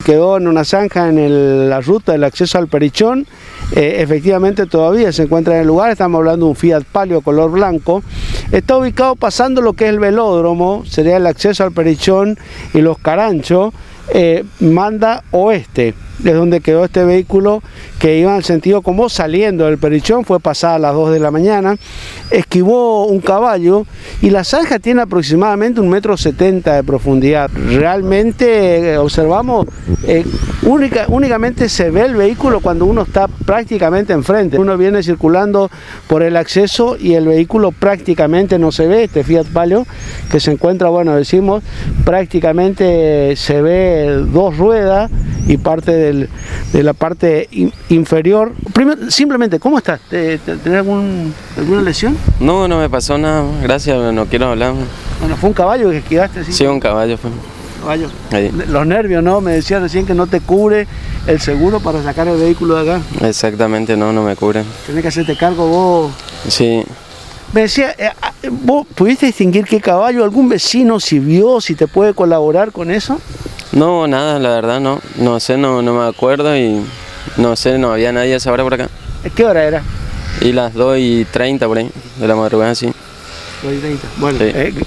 quedó en una zanja en la ruta del acceso al Perichón. Efectivamente todavía se encuentra en el lugar, estamos hablando de un Fiat Palio color blanco. Está ubicado pasando lo que es el velódromo, sería el acceso al Perichón y los Caranchos, manda oeste, es donde quedó este vehículo que iba en el sentido como saliendo del Perichón, fue pasada a las 2 de la mañana, esquivó un caballo y la zanja tiene aproximadamente 1,70 m de profundidad. Realmente observamos, únicamente se ve el vehículo cuando uno está prácticamente enfrente. Uno viene circulando por el acceso y el vehículo prácticamente no se ve, este Fiat Palio que se encuentra, bueno, decimos, prácticamente se ve 2 ruedas y parte de la parte inferior. Primero, simplemente, ¿cómo estás? ¿Tenés alguna lesión? No, no me pasó nada, gracias, no quiero hablar. Bueno, ¿fue un caballo que esquivaste? ¿Sí? Sí, un caballo fue. Caballo. Ahí. Los nervios, ¿no? Me decías recién que no te cubre el seguro para sacar el vehículo de acá. Exactamente, no me cubre. Tenés que hacerte cargo vos. Sí. Me decía, ¿vos pudiste distinguir qué caballo? ¿Algún vecino si vio, si te puede colaborar con eso? No, nada, la verdad, no sé, no me acuerdo y no sé, no había nadie a esa hora por acá. ¿Qué hora era? Y las 2:30 por ahí, de la madrugada, sí. 2:30, bueno. Sí.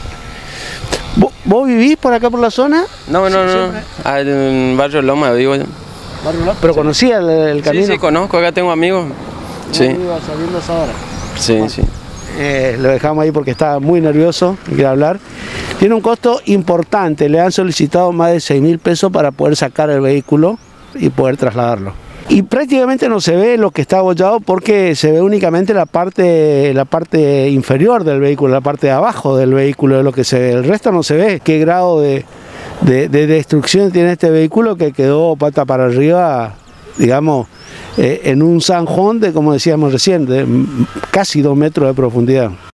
¿Vos vivís por acá por la zona? No, en Barrio Loma vivo yo. ¿Barrio Loma? ¿Pero conocía el camino? Sí, conozco, acá tengo amigos. Sí. Iba saliendo a esa hora. Sí, bueno, sí. Lo dejamos ahí porque estaba muy nervioso, quiere hablar. Tiene un costo importante, le han solicitado más de 6.000 pesos para poder sacar el vehículo y poder trasladarlo. Y prácticamente no se ve lo que está abollado porque se ve únicamente la parte inferior del vehículo, la parte de abajo del vehículo, de lo que se ve. El resto no se ve. ¿Qué grado de destrucción tiene este vehículo que quedó pata para arriba, digamos, en un zanjón de, como decíamos recién, de casi 2 metros de profundidad?